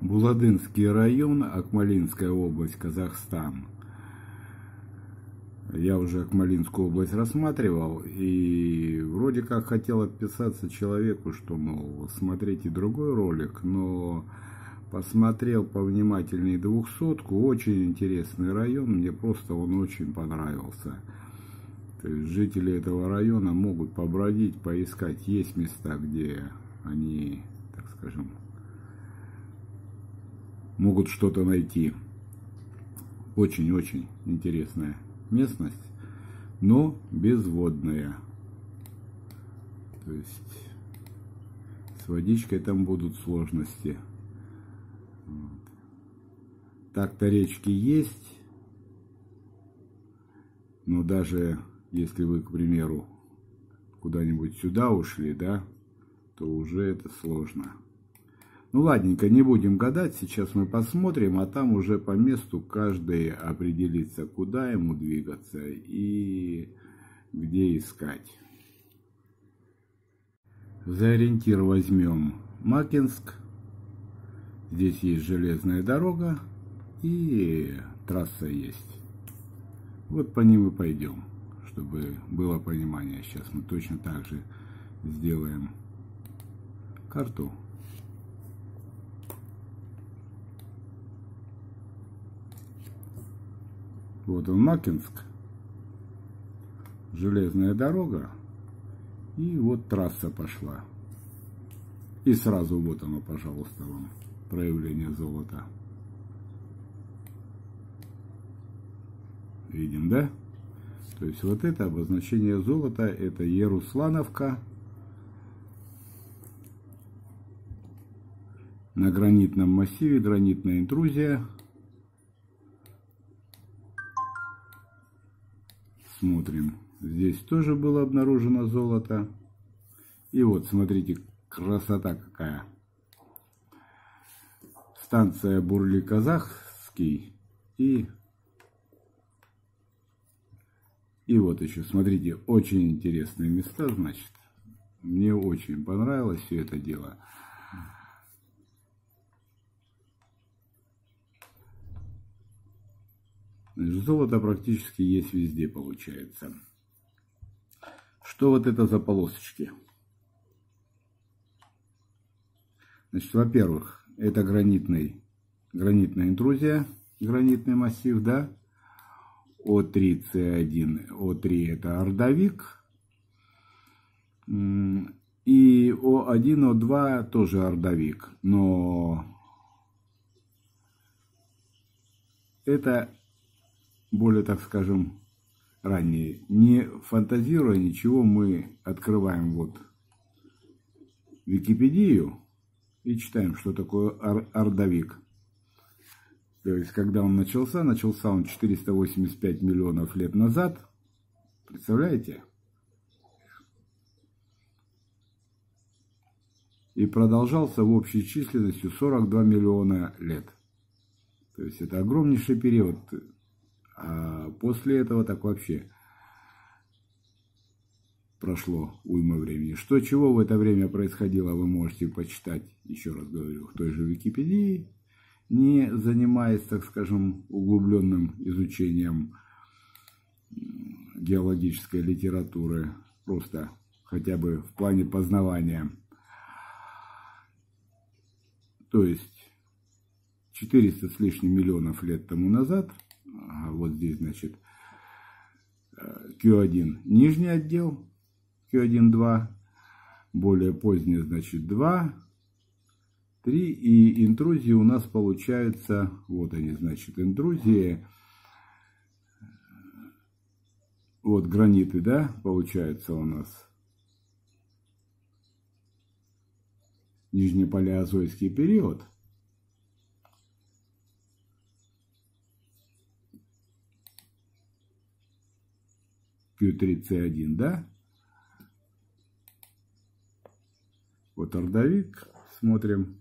Буладынский район, Акмолинская область, Казахстан. Я уже Акмолинскую область рассматривал, и вроде как хотел отписаться человеку, что, мол, смотрите другой ролик, но посмотрел повнимательнее 200-ку, очень интересный район, мне просто он очень понравился. То есть жители этого района могут побродить, поискать, есть места, где они, так скажем, могут что-то найти. Очень-очень интересная местность, но безводная. То есть с водичкой там будут сложности. Вот. Так-то речки есть, но даже если вы, к примеру, куда-нибудь сюда ушли, да, то уже это сложно. Ну ладненько, не будем гадать, сейчас мы посмотрим, а там уже по месту каждый определится, куда ему двигаться и где искать. За ориентир возьмем Макинск. Здесь есть железная дорога и трасса есть. Вот по ним и пойдем, чтобы было понимание. Сейчас мы точно так же сделаем карту. Вот он, Макинск, железная дорога, и вот трасса пошла. И сразу вот оно, пожалуйста, вам проявление золота. Видим, да? То есть вот это обозначение золота, это Еруслановка. На гранитном массиве, гранитная интрузия. Смотрим, здесь тоже было обнаружено золото. И вот, смотрите, красота какая. Станция Бурли-Казахский. И вот еще, смотрите, очень интересные места, значит. Мне очень понравилось все это дело. Золото практически есть везде, получается. Что вот это за полосочки? Значит, во-первых, это гранитная интрузия, гранитный массив, да? О3, С1, О3 это ордовик. И О1, О2 тоже ордовик. Но это более, так скажем, ранние. Не фантазируя ничего, мы открываем вот Википедию и читаем, что такое ордовик. То есть, когда он начался он 485 миллионов лет назад. Представляете? И продолжался в общей численностью 42 миллиона лет. То есть, это огромнейший период. А после этого так вообще прошло уйма времени. Что, чего в это время происходило, вы можете почитать, еще раз говорю, в той же Википедии, не занимаясь, так скажем, углубленным изучением геологической литературы, просто хотя бы в плане познавания. То есть 400 с лишним миллионов лет тому назад, вот здесь, значит, Q1 нижний отдел, Q1, 2, более позднее, значит, 2, 3, и интрузии у нас получается, вот они, значит, интрузии, вот граниты, да, получается у нас, нижнепалеозойский период. Q3, C1, да? Вот ордовик, смотрим.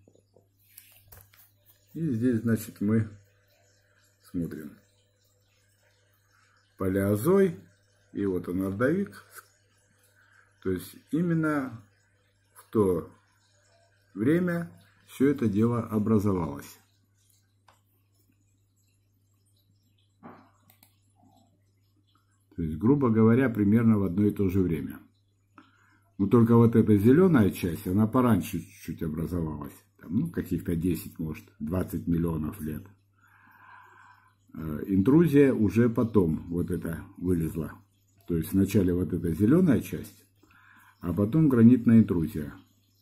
И здесь, значит, мы смотрим. Палеозой, и вот он ордовик. То есть именно в то время, все это дело образовалось. То есть, грубо говоря, примерно в одно и то же время. Но только вот эта зеленая часть, она пораньше чуть-чуть образовалась. Там, ну, каких-то 10, может, 20 миллионов лет. Интрузия уже потом вот это вылезла. То есть вначале вот эта зеленая часть, а потом гранитная интрузия.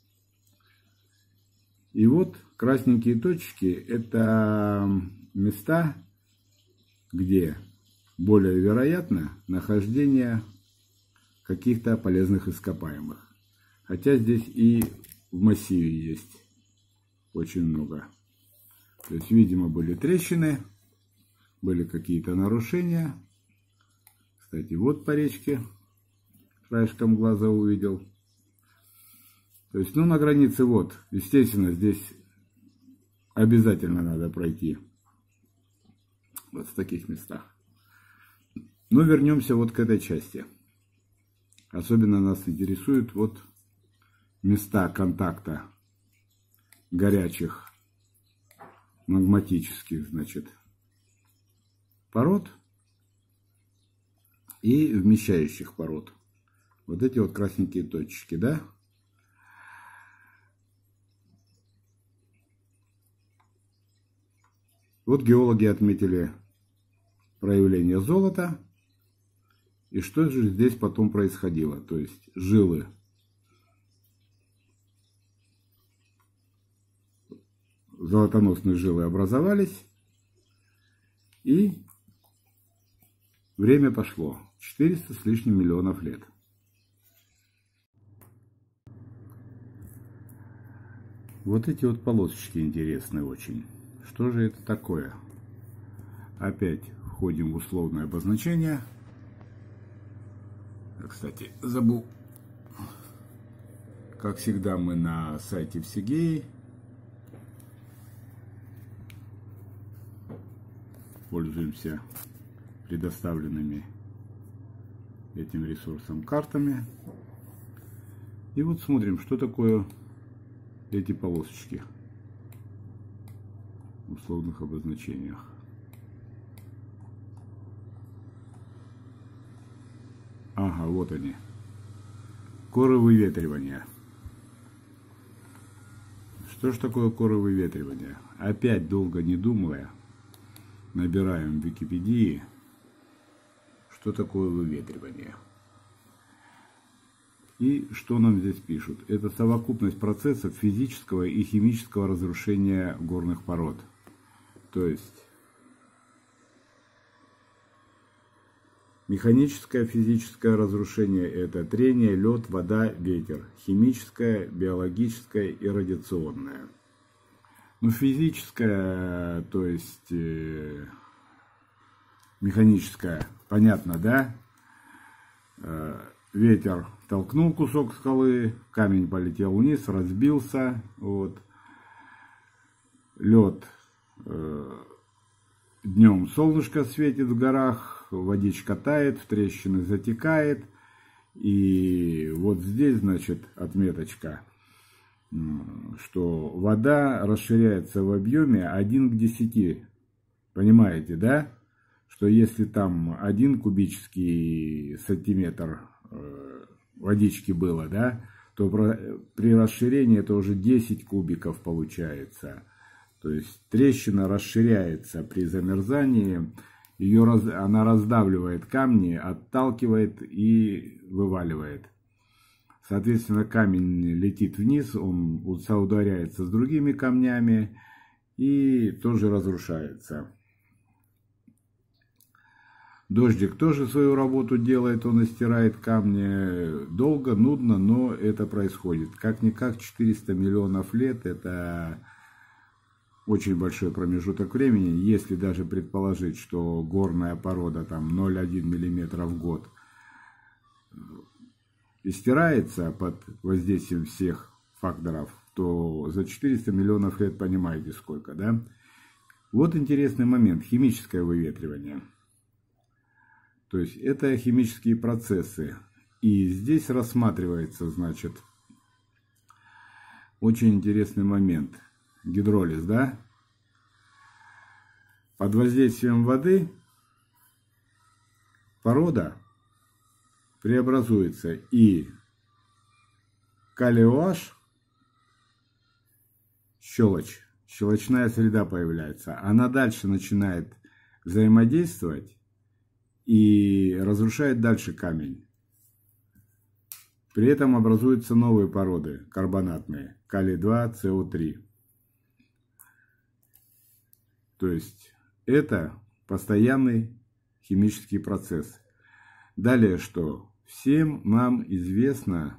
И вот красненькие точки – это места, где более вероятно нахождение каких-то полезных ископаемых. Хотя здесь и в массиве есть очень много. То есть, видимо, были трещины, были какие-то нарушения. Кстати, вот по речке краешком глаза увидел. То есть, ну, на границе вот, естественно, здесь обязательно надо пройти. Вот в таких местах. Но вернемся вот к этой части. Особенно нас интересуют вот места контакта горячих магматических, значит, пород и вмещающих пород. Вот эти вот красненькие точечки, да? Вот геологи отметили проявление золота. И что же здесь потом происходило? То есть жилы золотоносные жилы образовались, и время пошло. 400 с лишним миллионов лет. Вот эти вот полосочки интересные очень. Что же это такое? Опять входим в условное обозначение. Кстати, забыл. Как всегда, мы на сайте Всегеи. Пользуемся предоставленными этим ресурсом картами. И вот смотрим, что такое эти полосочки в условных обозначениях. Ага, вот они. Коры выветривания. Что ж такое коры выветривания? Опять, долго не думая, набираем в Википедии, что такое выветривание. И что нам здесь пишут? Это совокупность процессов физического и химического разрушения горных пород. То есть механическое, физическое разрушение – это трение, лед, вода, ветер. Химическое, биологическое и радиационное. Ну, физическое, то есть механическое, понятно, да? Ветер толкнул кусок скалы, камень полетел вниз, разбился. Вот. Лед, днем солнышко светит в горах, водичка тает, в трещины затекает. И вот здесь, значит, отметочка, что вода расширяется в объеме 1 к 10. Понимаете, да? Что если там 1 кубический сантиметр водички было, да, то при расширении это уже 10 кубиков получается. То есть трещина расширяется при замерзании, она раздавливает камни, отталкивает и вываливает. Соответственно, камень летит вниз, он соударяется с другими камнями и тоже разрушается. Дождик тоже свою работу делает, он истирает камни. Долго, нудно, но это происходит. Как-никак 400 миллионов лет – это очень большой промежуток времени. Если даже предположить, что горная порода там 0,1 мм в год истирается под воздействием всех факторов, то за 400 миллионов лет понимаете сколько, да? Вот интересный момент – химическое выветривание. То есть это химические процессы. И здесь рассматривается, значит, очень интересный момент. гидролиз, да? Под воздействием воды порода преобразуется, и калий OH, щелочная среда появляется, она дальше начинает взаимодействовать и разрушает дальше камень. При этом образуются новые породы карбонатные, калий-2, СО3. То есть это постоянный химический процесс. Далее что? Всем нам известно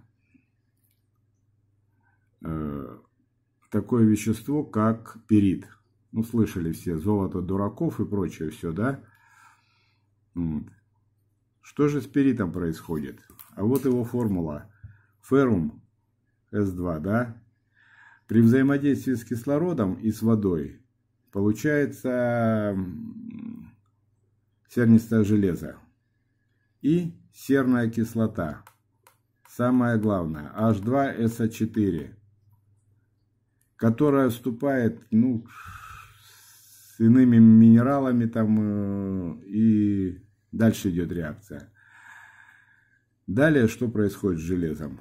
такое вещество, как пирит. Ну, слышали все, золото дураков и прочее все, да? Вот. Что же с пиритом происходит? А вот его формула. Феррум С2, да? При взаимодействии с кислородом и с водой получается сернистое железо и серная кислота. Самое главное, H2SO4, которая вступает, ну, с иными минералами там, и дальше идет реакция. Далее что происходит с железом?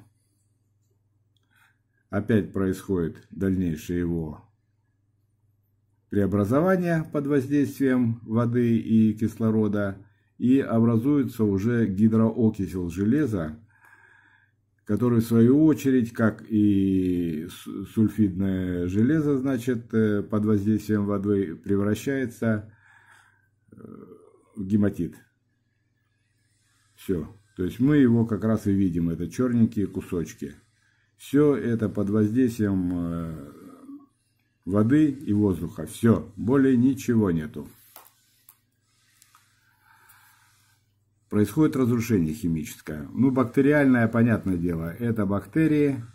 Опять происходит дальнейшее его преобразование под воздействием воды и кислорода, и образуется уже гидроокисел железа, который в свою очередь, как и сульфидное железо, значит, под воздействием воды превращается в гематит. Все. То есть мы его как раз и видим, это черненькие кусочки. Все это под воздействием воды и воздуха. Все, более ничего нету. Происходит разрушение химическое. Ну, бактериальное, понятное дело, это бактерии,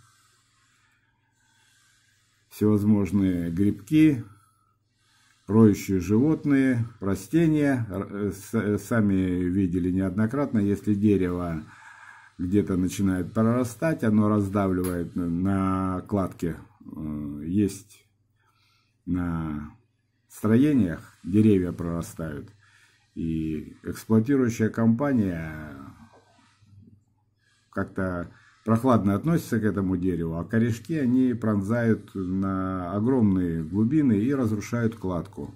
всевозможные грибки, роющие животные, растения. Сами видели неоднократно, если дерево где-то начинает прорастать, оно раздавливает на кладке. Есть на строениях деревья прорастают. И эксплуатирующая компания как-то прохладно относится к этому дереву, а корешки они пронзают на огромные глубины и разрушают кладку.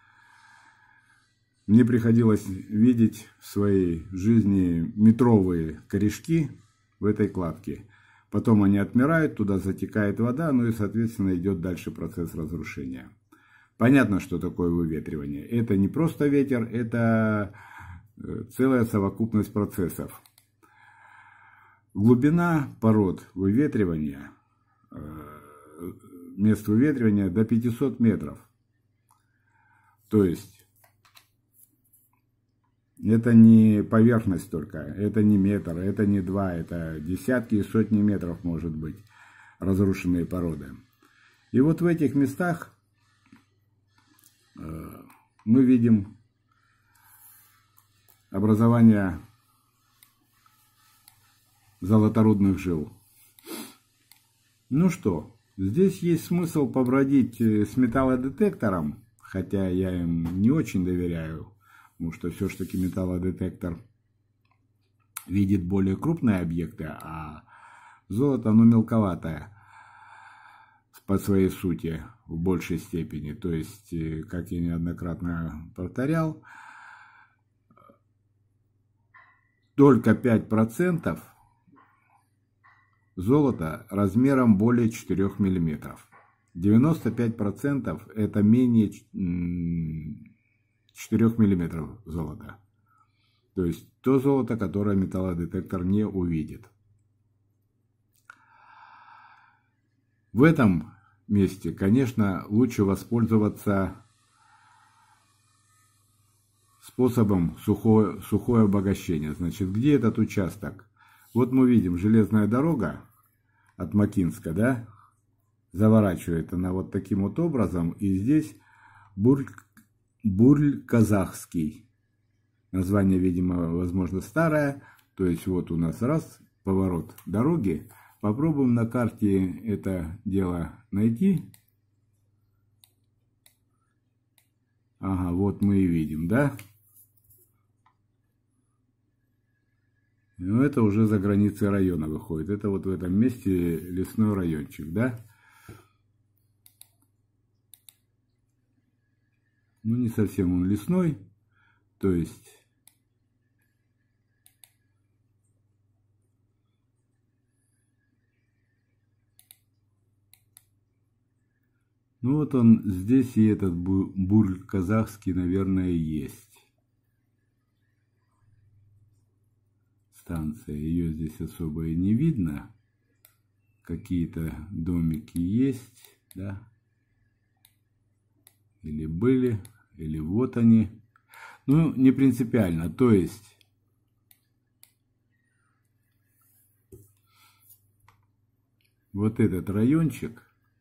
Мне приходилось видеть в своей жизни метровые корешки в этой кладке. Потом они отмирают, туда затекает вода, ну и, соответственно, идет дальше процесс разрушения. Понятно, что такое выветривание. Это не просто ветер, это целая совокупность процессов. Глубина пород выветривания, мест выветривания до 500 метров. То есть это не поверхность только, это не метр, это не два, это десятки и сотни метров может быть разрушенные породы. И вот в этих местах мы видим образование золоторудных жил. Ну что, здесь есть смысл побродить с металлодетектором, хотя я им не очень доверяю, потому что все-таки металлодетектор видит более крупные объекты, а золото, оно мелковатое по своей сути в большей степени. То есть, как я неоднократно повторял, только 5% золота размером более 4 мм. 95% это менее 4 мм золота. То есть то золото, которое металлодетектор не увидит. В этом месте, конечно, лучше воспользоваться способом сухое обогащение. Значит, где этот участок? Вот мы видим, железная дорога от Макинска, да, заворачивает она вот таким вот образом. И здесь Бурль-Казахский. Название, видимо, возможно, старое. То есть вот у нас раз, поворот дороги. Попробуем на карте это дело найти. Ага, вот мы и видим, да? Ну, это уже за границей района выходит. Это вот в этом месте лесной райончик, да? Ну, не совсем он лесной, то есть... Ну, вот он здесь, и этот бурь казахский, наверное, есть. Станция, ее здесь особо и не видно. Какие-то домики есть, да? Или были, или вот они. Ну, не принципиально, то есть... Вот этот райончик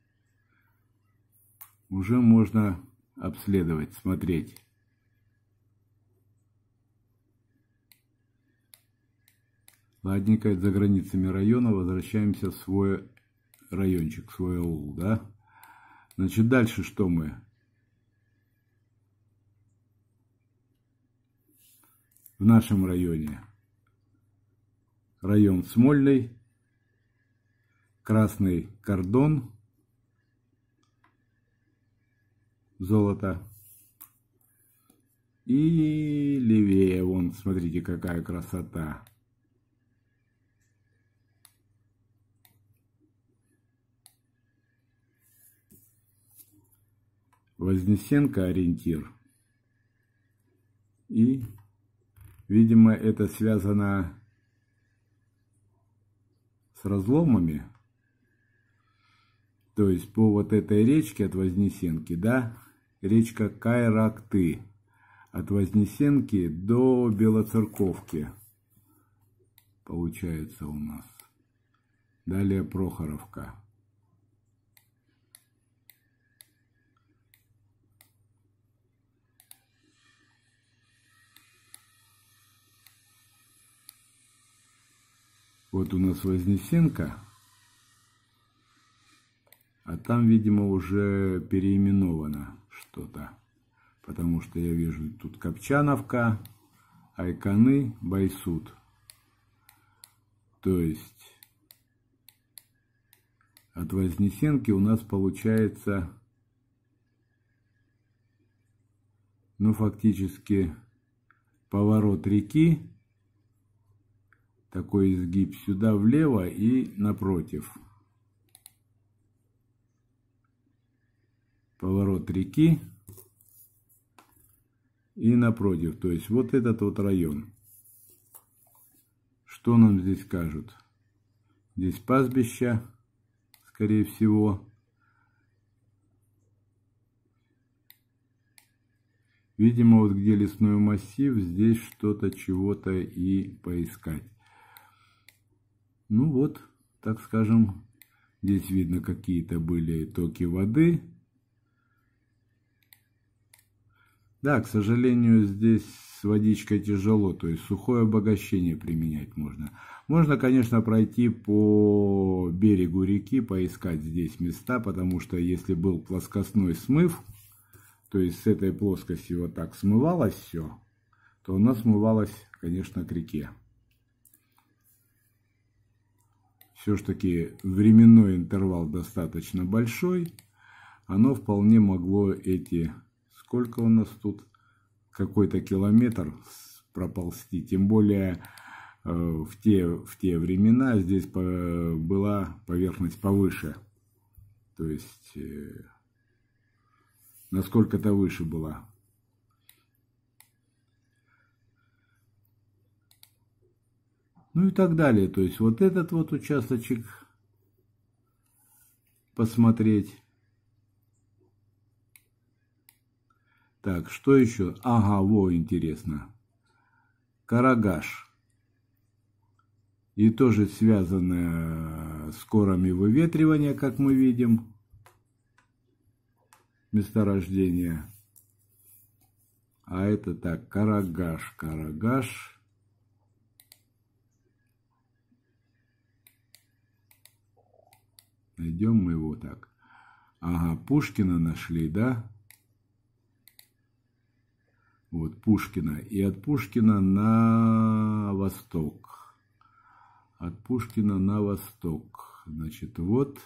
уже можно обследовать, смотреть. Ладненько, за границами района возвращаемся в свой райончик, в свой аул, да? Значит, дальше что мы? В нашем районе. Район Смольный, красный кордон, золото. И левее, вон, смотрите, какая красота. Вознесенка ориентир. И, видимо, это связано с разломами. То есть по вот этой речке от Вознесенки, да, речка Кайракты. От Вознесенки до Белоцерковки получается у нас. Далее Прохоровка. Вот у нас Вознесенка, а там, видимо, уже переименовано что-то. Потому что я вижу тут Копчановка, Айканы, Байсут. То есть от Вознесенки у нас получается, ну, фактически поворот реки, такой изгиб сюда влево и напротив. Поворот реки и напротив. То есть вот этот вот район. Что нам здесь скажут? Здесь пастбище, скорее всего. Видимо, вот где лесной массив, здесь что-то, чего-то и поискать. Ну вот, так скажем, здесь видно какие-то были токи воды. Да, к сожалению, здесь с водичкой тяжело, то есть сухое обогащение применять можно. Можно, конечно, пройти по берегу реки, поискать здесь места, потому что если был плоскостной смыв, то есть с этой плоскости вот так смывалось все, то оно смывалось, конечно, к реке. Все-таки временной интервал достаточно большой, оно вполне могло эти... Сколько у нас тут? Какой-то километр проползти. Тем более в те времена здесь была поверхность повыше. То есть насколько-то выше была. Ну и так далее. То есть вот этот вот участочек посмотреть. Так, что еще? Ага, во, интересно. Карагаш. И тоже связано с корами выветривания, как мы видим. Месторождение. А это так, Карагаш, Карагаш. Найдем мы его так. Ага, Пушкина нашли, да? Вот Пушкина. И от Пушкина на восток. От Пушкина на восток. Значит, вот.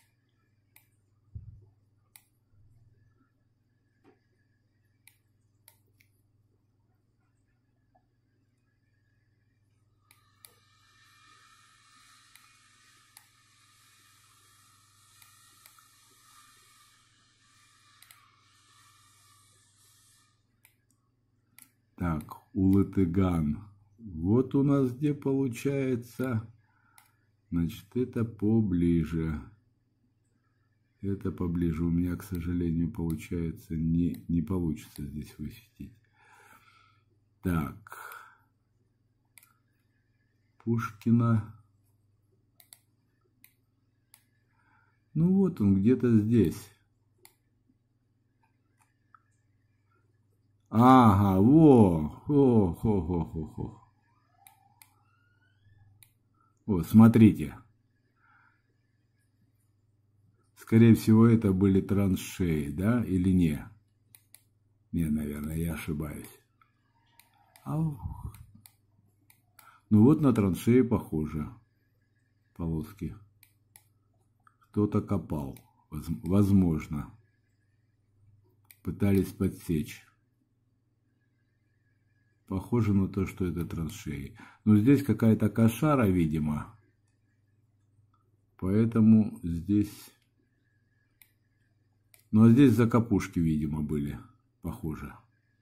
Так, Улытыган. Вот у нас где получается. Значит, это поближе. Это поближе. У меня, к сожалению, получается, не получится здесь высветить. Так. Пушкина. Ну вот он где-то здесь. Ага, хо-хо-хо-хо-хо. Вот, смотрите. Скорее всего, это были траншеи, да, или не? Не, наверное, я ошибаюсь. Ну вот на траншеи похоже. Полоски. Кто-то копал, возможно. Пытались подсечь. Похоже на то, что это траншеи. Но здесь какая-то кошара, видимо. Поэтому здесь... Ну, а здесь закопушки, видимо, были. Похоже.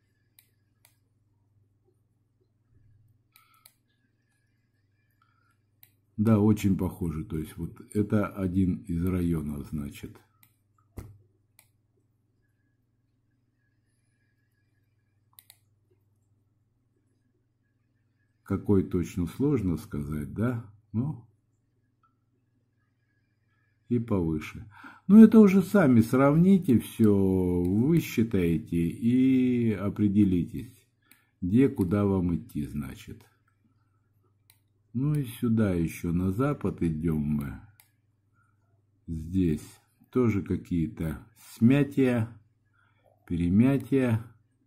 Да, очень похоже. То есть, вот это один из районов, значит. Какой точно сложно сказать, да? Ну, и повыше. Ну, это уже сами сравните все, высчитаете и определитесь, где, куда вам идти, значит. Ну и сюда еще на запад идем мы. Здесь тоже какие-то смятия, перемятия.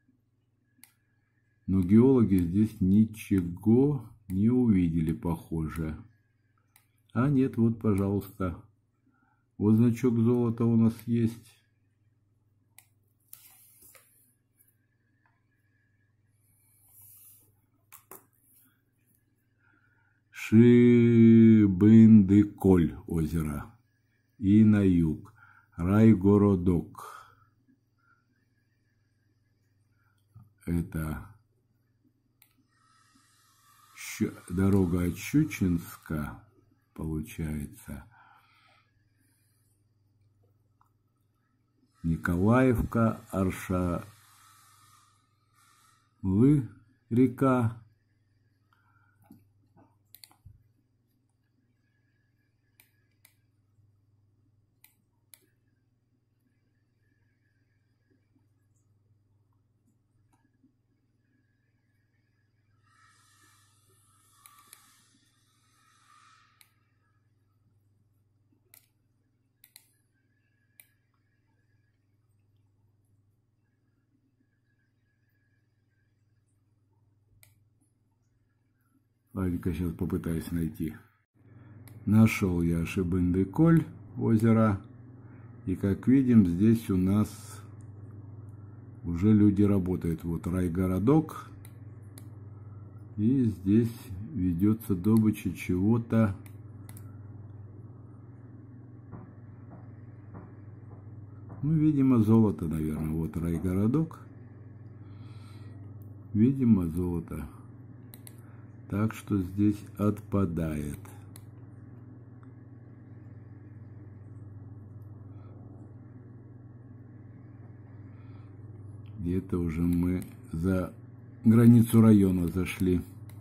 Но геологи здесь ничего не увидели, похоже. А нет, вот, пожалуйста. Вот значок золота у нас есть. Шибындыколь озеро. И на юг. Райгородок. Это дорога от Щучинска, получается. Николаевка, Аршалы, река. Ладненько, сейчас попытаюсь найти. Нашел я Шибындыколь, озеро. И как видим, здесь у нас уже люди работают. Вот райгородок. И здесь ведется добыча чего-то. Ну, видимо, золото, наверное. Вот райгородок. Видимо, золото. Так что здесь отпадает. Где-то уже мы за границу района зашли.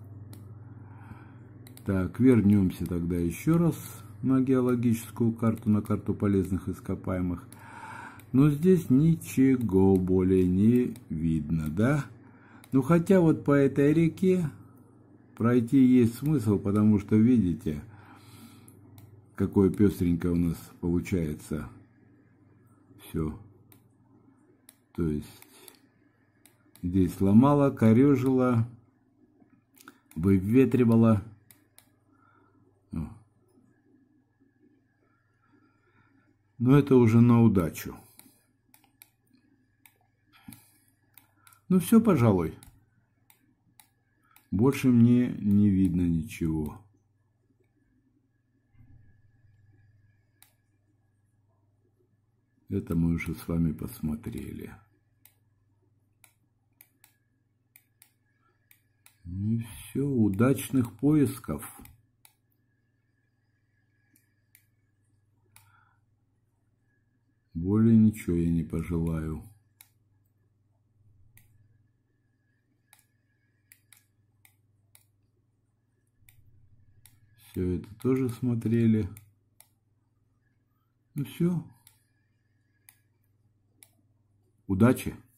Так, вернемся тогда еще раз на геологическую карту, на карту полезных ископаемых. Но здесь ничего более не видно, да? Ну, хотя вот по этой реке пройти есть смысл, потому что, видите, какое пестренькое у нас получается все. То есть Здесь ломала, корежила, выветривала. Но это уже на удачу. Ну все, пожалуй. Больше мне не видно ничего. Это мы уже с вами посмотрели. Ну и все, удачных поисков. Более ничего я не пожелаю. Все это тоже смотрели. Ну все. Удачи!